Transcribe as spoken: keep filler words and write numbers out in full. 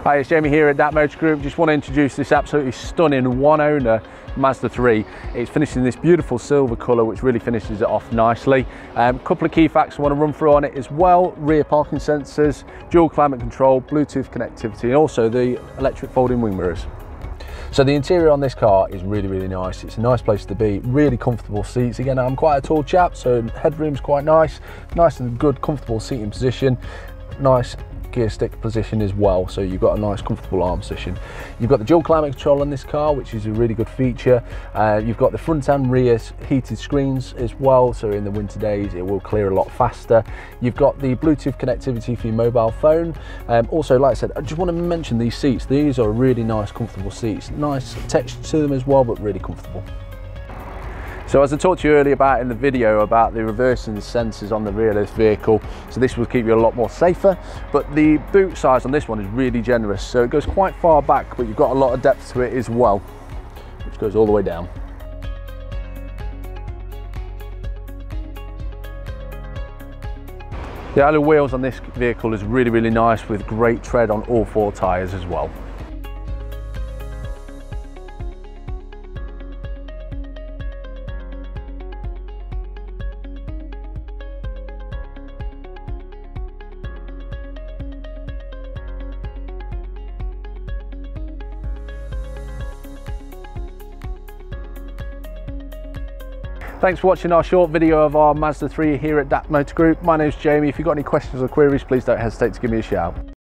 Hi, it's Jamie here at Dat Motor Group. Just want to introduce this absolutely stunning one owner Mazda three. It's finished in this beautiful silver colour, which really finishes it off nicely. A um, couple of key facts I want to run through on it as well: rear parking sensors, dual climate control, Bluetooth connectivity, and also the electric folding wing mirrors. So the interior on this car is really, really nice. It's a nice place to be, really comfortable seats. Again, I'm quite a tall chap, so headroom's quite nice. Nice and good, comfortable seating position. Nice gear stick position as well, so you've got a nice comfortable arm position. You've got the dual climate control on this car, which is a really good feature. Uh, you've got the front and rear heated screens as well, so in the winter days it will clear a lot faster. You've got the Bluetooth connectivity for your mobile phone. Um, also, like I said, I just want to mention these seats. These are really nice, comfortable seats. Nice texture to them as well, but really comfortable. So as I talked to you earlier about in the video about the reversing sensors on the rear of this vehicle, so this will keep you a lot more safer, but the boot size on this one is really generous, so it goes quite far back, but you've got a lot of depth to it as well, which goes all the way down. The alloy wheels on this vehicle is really, really nice, with great tread on all four tyres as well. Thanks for watching our short video of our Mazda three here at Dat Motor Group. My name's Jamie. If you've got any questions or queries, please don't hesitate to give me a shout.